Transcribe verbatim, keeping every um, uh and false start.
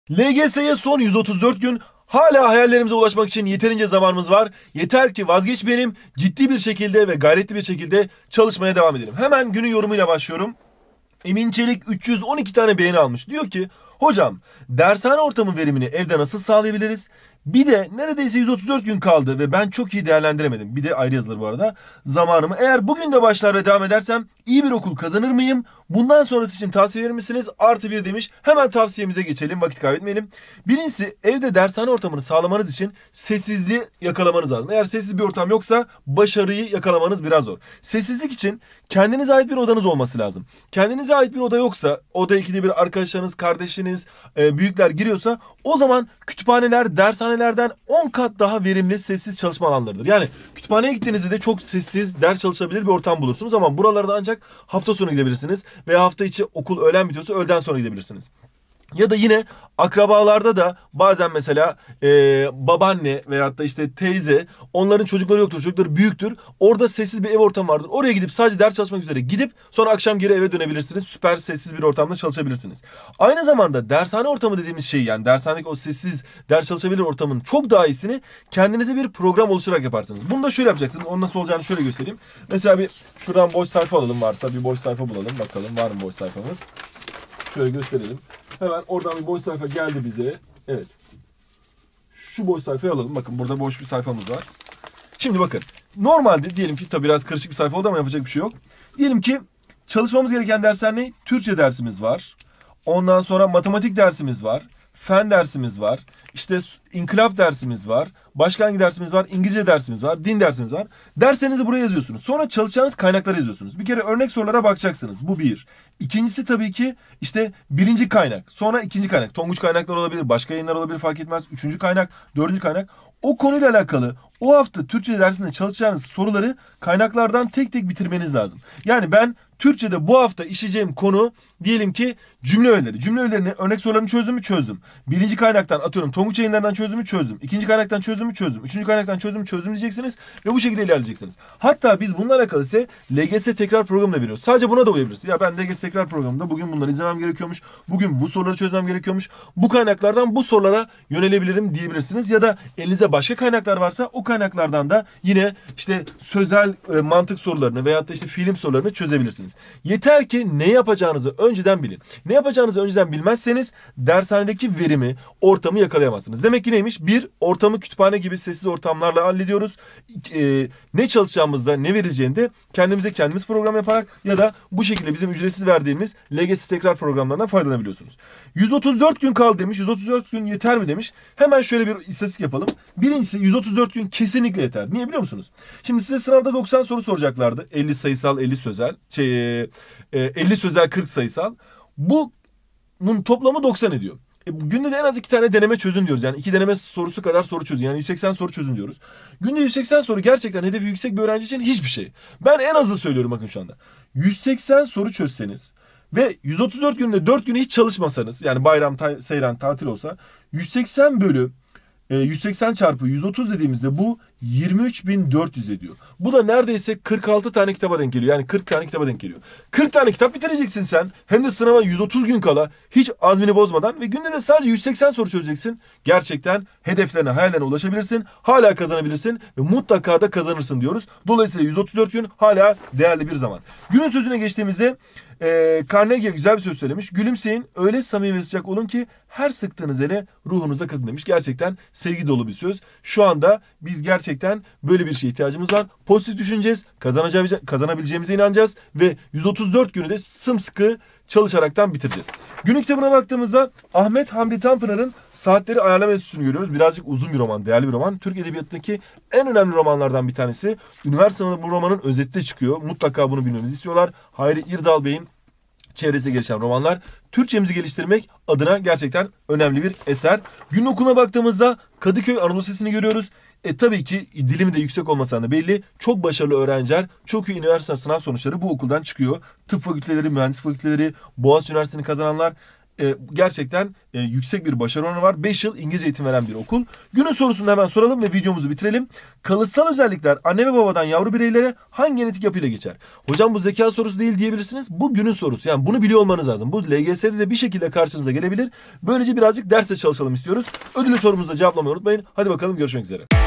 L G S'ye son yüz otuz dört gün, hala hayallerimize ulaşmak için yeterince zamanımız var. Yeter ki vazgeçmeyelim, ciddi bir şekilde ve gayretli bir şekilde çalışmaya devam edelim. Hemen günün yorumuyla başlıyorum. Emin Çelik üç yüz on iki tane beğeni almış. Diyor ki, hocam dershane ortamı verimini evde nasıl sağlayabiliriz? Bir de neredeyse yüz otuz dört gün kaldı ve ben çok iyi değerlendiremedim. Bir de ayrı yazılır bu arada. Zamanımı eğer bugün de başlar ve devam edersem iyi bir okul kazanır mıyım? Bundan sonrası için tavsiye verir misiniz? Artı bir demiş. Hemen tavsiyemize geçelim, vakit kaybetmeyelim. Birincisi, evde dershane ortamını sağlamanız için sessizliği yakalamanız lazım. Eğer sessiz bir ortam yoksa başarıyı yakalamanız biraz zor. Sessizlik için kendinize ait bir odanız olması lazım. Kendinize ait bir oda yoksa, oda ikide bir arkadaşlarınız, kardeşiniz, e, büyükler giriyorsa, o zaman kütüphaneler dershanelerden on kat daha verimli sessiz çalışma alanlarıdır. Yani kütüphaneye gittiğinizde de çok sessiz ders çalışabilir bir ortam bulursunuz ama buralarda ancak hafta sonu gidebilirsiniz veya hafta içi okul öğlen bitiyorsa öğleden sonra gidebilirsiniz. Ya da yine akrabalarda da bazen mesela e, babaanne veyahut da işte teyze, onların çocukları yoktur, çocukları büyüktür. Orada sessiz bir ev ortamı vardır. Oraya gidip sadece ders çalışmak üzere gidip sonra akşam geri eve dönebilirsiniz. Süper sessiz bir ortamda çalışabilirsiniz. Aynı zamanda dershane ortamı dediğimiz şey, yani dershanedeki o sessiz ders çalışabilir ortamın çok daha iyisini kendinize bir program oluşturarak yaparsınız. Bunu da şöyle yapacaksınız. Onun nasıl olacağını şöyle göstereyim. Mesela bir şuradan boş sayfa alalım, varsa bir boş sayfa bulalım. Bakalım var mı boş sayfamız. Şöyle gösterelim. Hemen oradan bir boş sayfa geldi bize. Evet. Şu boş sayfayı alalım. Bakın burada boş bir sayfamız var. Şimdi bakın. Normalde diyelim ki, tabii biraz karışık bir sayfa oldu ama yapacak bir şey yok. Diyelim ki çalışmamız gereken dersler ne? Türkçe dersimiz var. Ondan sonra matematik dersimiz var. Fen dersimiz var. İşte inkılap dersimiz var. Başka hangi dersimiz var? İngilizce dersimiz var. Din dersimiz var. Derslerinizi buraya yazıyorsunuz. Sonra çalışacağınız kaynakları yazıyorsunuz. Bir kere örnek sorulara bakacaksınız. Bu bir. İkincisi tabii ki işte birinci kaynak. Sonra ikinci kaynak. Tonguç kaynaklar olabilir. Başka yayınlar olabilir, fark etmez. Üçüncü kaynak. Dördüncü kaynak. O konuyla alakalı o hafta Türkçe dersinde çalışacağınız soruları kaynaklardan tek tek bitirmeniz lazım. Yani ben Türkçe'de bu hafta işleyeceğim konu diyelim ki cümle öğeleri. Cümle öğelerini, örnek sorularını çözdüm mü çözdüm. Birinci kaynaktan atıyorum Tonguç yayınlarından çözdüm mü çözdüm. İkinci kaynaktan çözdüm mü çözdüm. Üçüncü kaynaktan çözdüm mü çözdüm diyeceksiniz ve bu şekilde ilerleyeceksiniz. Hatta biz bununla alakalı ise L G S tekrar programı da veriyoruz. Sadece buna da uyabilirsiniz. Ya ben L G S tekrar programında bugün bunları izlemem gerekiyormuş. Bugün bu soruları çözmem gerekiyormuş. Bu kaynaklardan bu sorulara yönelebilirim diyebilirsiniz. Ya da elinize başka kaynaklar varsa o kaynaklardan da yine işte sözel e, mantık sorularını veyahut da işte film sorularını çözebilirsiniz. Yeter ki ne yapacağınızı önceden bilin. Ne yapacağınızı önceden bilmezseniz dershanedeki verimi, ortamı yakalayamazsınız. Demek ki neymiş? Bir, ortamı kütüphane gibi sessiz ortamlarla hallediyoruz. E, ne çalışacağımızda, ne vereceğini de kendimize kendimiz program yaparak ya da bu şekilde bizim ücretsiz verdiğimiz L G S tekrar programlarından faydalanabiliyorsunuz. yüz otuz dört gün kaldı demiş. yüz otuz dört gün yeter mi demiş. Hemen şöyle bir istatistik yapalım. Birincisi, yüz otuz dört gün kesinlikle yeter. Niye biliyor musunuz? Şimdi size sınavda doksan soru soracaklardı. elli sayısal, elli sözel. Şey, elli sözel, kırk sayısal. Bunun toplamı doksan ediyor. E, günde de en az iki tane deneme çözün diyoruz. Yani iki deneme sorusu kadar soru çözün. Yani yüz seksen soru çözün diyoruz. Günde yüz seksen soru gerçekten hedefi yüksek bir öğrenci için hiçbir şey. Ben en azı söylüyorum bakın şu anda. yüz seksen soru çözseniz ve yüz otuz dört günde dört günü hiç çalışmasanız, yani bayram, ta seyran, tatil olsa, yüz seksen bölü yüz seksen çarpı yüz otuz dediğimizde bu yirmi üç bin dört yüz ediyor. Bu da neredeyse kırk altı tane kitaba denk geliyor. Yani kırk tane kitaba denk geliyor. kırk tane kitap bitireceksin sen. Hem de sınava yüz otuz gün kala, hiç azmini bozmadan ve günde de sadece yüz seksen soru çözeceksin. Gerçekten hedeflerine, hayallerine ulaşabilirsin. Hala kazanabilirsin ve mutlaka da kazanırsın diyoruz. Dolayısıyla yüz otuz dört gün hala değerli bir zaman. Günün sözüne geçtiğimizde e, Carnegie güzel bir söz söylemiş. Gülümseyin, öyle samimi ve sıcak olun ki her sıktığınız ele ruhunuza katın demiş. Gerçekten sevgi dolu bir söz. Şu anda biz gerçekten böyle bir şeye ihtiyacımız var. Pozitif düşüneceğiz, kazanabileceğimize inanacağız ve yüz otuz dört günü de sımsıkı çalışaraktan bitireceğiz. Günlük kitabına baktığımızda Ahmet Hamdi Tanpınar'ın Saatleri Ayarlama Enstitüsü'nü görüyoruz. Birazcık uzun bir roman, değerli bir roman. Türk Edebiyatı'ndaki en önemli romanlardan bir tanesi. Üniversitede bu romanın özeti de çıkıyor. Mutlaka bunu bilmemizi istiyorlar. Hayri İrdal Bey'in çevresi gelişen romanlar. Türkçemizi geliştirmek adına gerçekten önemli bir eser. Günün okuluna baktığımızda Kadıköy Anadolu Lisesi'ni görüyoruz. E tabii ki dilimi de yüksek olmasa da belli. Çok başarılı öğrenciler, çok iyi üniversite sınav sonuçları bu okuldan çıkıyor. Tıp fakülteleri, mühendis fakülteleri, Boğaziçi Üniversitesi'ni kazananlar e, gerçekten e, yüksek bir başarı oranı var. beş yıl İngilizce eğitim veren bir okul. Günün sorusunu hemen soralım ve videomuzu bitirelim. Kalıtsal özellikler anne ve babadan yavru bireylere hangi genetik yapıyla geçer? Hocam bu zeka sorusu değil diyebilirsiniz. Bu günün sorusu. Yani bunu biliyor olmanız lazım. Bu L G S'de de bir şekilde karşınıza gelebilir. Böylece birazcık derse çalışalım istiyoruz. Ödülü sorumuzu da cevaplamayı unutmayın. Hadi bakalım, görüşmek üzere.